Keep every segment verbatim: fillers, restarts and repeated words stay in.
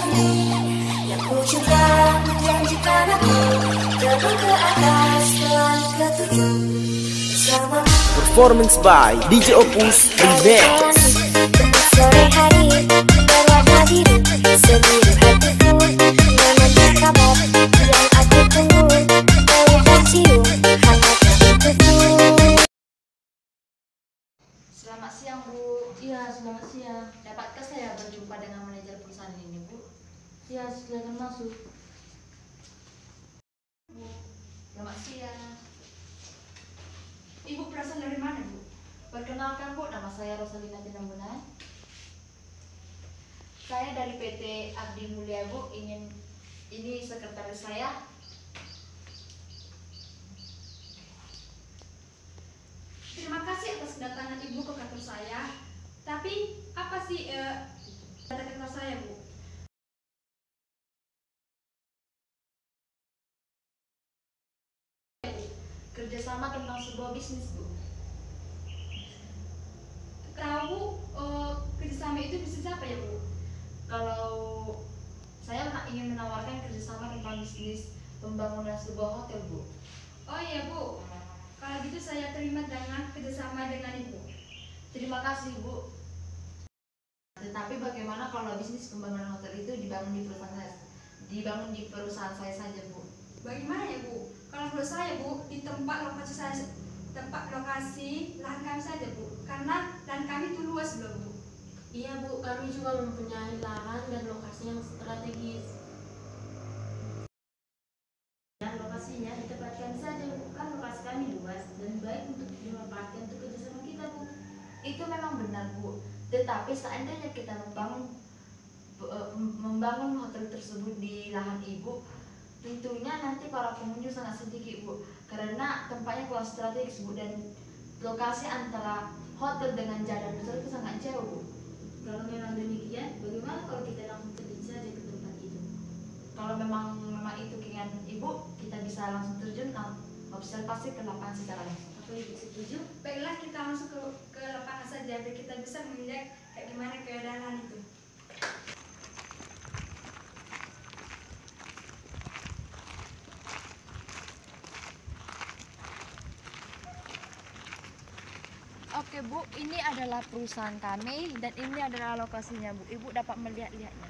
hati yang ku cinta menjanjikan aku terbang ke atas langit ketujuh bersama. Performance by D J Opus Remix. Sore hari berwarna biru, seluruh hatiku menanti kabar yang aku tunggu. Peluk cium hangatnya untukku. Selamat siang, Bu. Iya, selamat siang. Dapatkah saya berjumpa dengan manajer perusahaan ini, Bu? Iya, silakan masuk. Bu, selamat siang. Ibu berasal dari mana, Bu? Perkenalkan, Bu, nama saya Rosalina Tinambunan. Saya dari P T Abdi Mulia, Bu. Ingin ini sekretaris saya. Terima kasih atas kedatangan Ibu ke kantor saya. Tapi apa sih eh, data kantor saya, Bu? Kerjasama tentang sebuah bisnis, Bu. Tahu eh, kerjasama itu bisnis apa ya, Bu? Kalau saya ingin menawarkan kerjasama tentang bisnis pembangunan sebuah hotel, Bu. Oh iya, Bu. Kalau gitu saya terima dengan kerjasama dengan Ibu. Terima kasih, Bu. Tetapi bagaimana kalau bisnis pembangunan hotel itu dibangun di perusahaan saya, dibangun di perusahaan saya saja, Bu? Bagaimana ya, Bu? Kalau menurut saya, Bu, di tempat lokasi saya, tempat lokasi lahan kami saja, Bu. Karena lahan kami itu luas loh, Bu. Iya, Bu, kami juga mempunyai lahan dan lokasi yang strategis. Dan lokasinya ditempatkan saja, Bu. Kan lokasi kami luas dan baik untuk dimanfaatkan untuk kerjasama kita, Bu. Itu memang benar, Bu. Tetapi seandainya kita membangun membangun hotel tersebut di lahan Ibu, tentunya nanti para pengunjung sangat sedikit, Bu. Karena tempatnya kurang strategis, Bu, dan lokasi antara hotel dengan jalan besar itu sangat jauh, Bu. Kalau memang demikian, bagaimana kalau kita langsung terjun saja ke tempat itu? Kalau memang memang itu keinginan Ibu, kita bisa langsung terjun observasi ke lapangan secara langsung. Apa Ibu setuju? Baiklah, kita langsung ke, ke lapangan saja biar kita bisa melihat kayak gimana keadaan itu. Oke, Bu, ini adalah perusahaan kami dan ini adalah lokasinya, Bu. Ibu dapat melihat-lihatnya.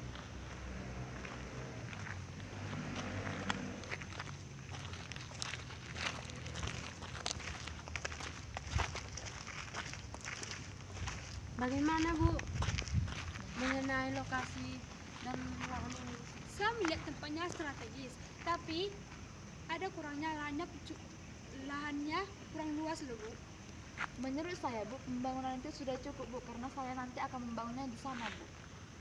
Bagaimana, Bu, mengenai lokasi dan lahan ini? Saya melihat tempatnya strategis, tapi ada kurangnya lahannya, lahannya kurang luas loh, Bu. Menurut saya, Bu, pembangunan itu sudah cukup, Bu, karena saya nanti akan membangunnya di sana, Bu.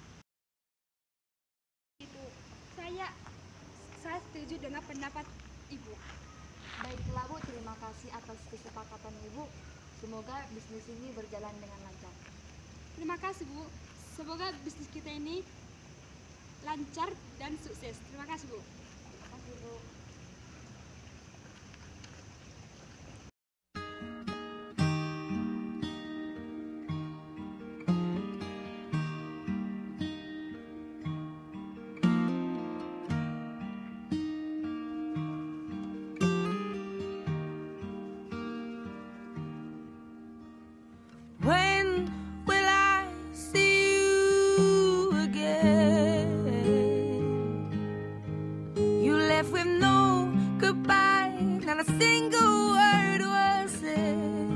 Itu saya saya setuju dengan pendapat Ibu. Baiklah, Bu, terima kasih atas kesepakatan Ibu. Semoga bisnis ini berjalan dengan lancar. Terima kasih, Bu. Semoga bisnis kita ini lancar dan sukses. Terima kasih, Bu. Terima kasih, Bu. When will I see you again? You left with no goodbye, not a single word was said.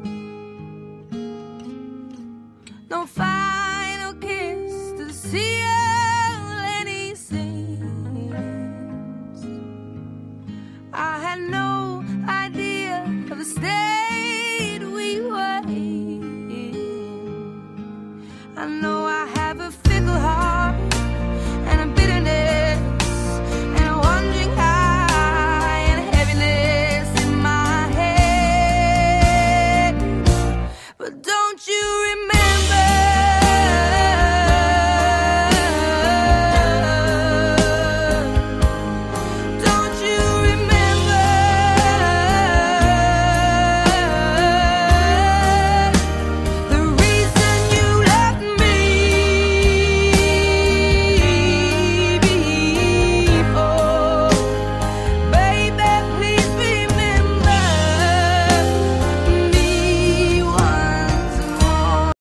No final kiss to seal any sins. I had no idea of the state we were in. I know I have a fickle heart and a bitterness and a wandering eye and a heaviness in my head. But don't you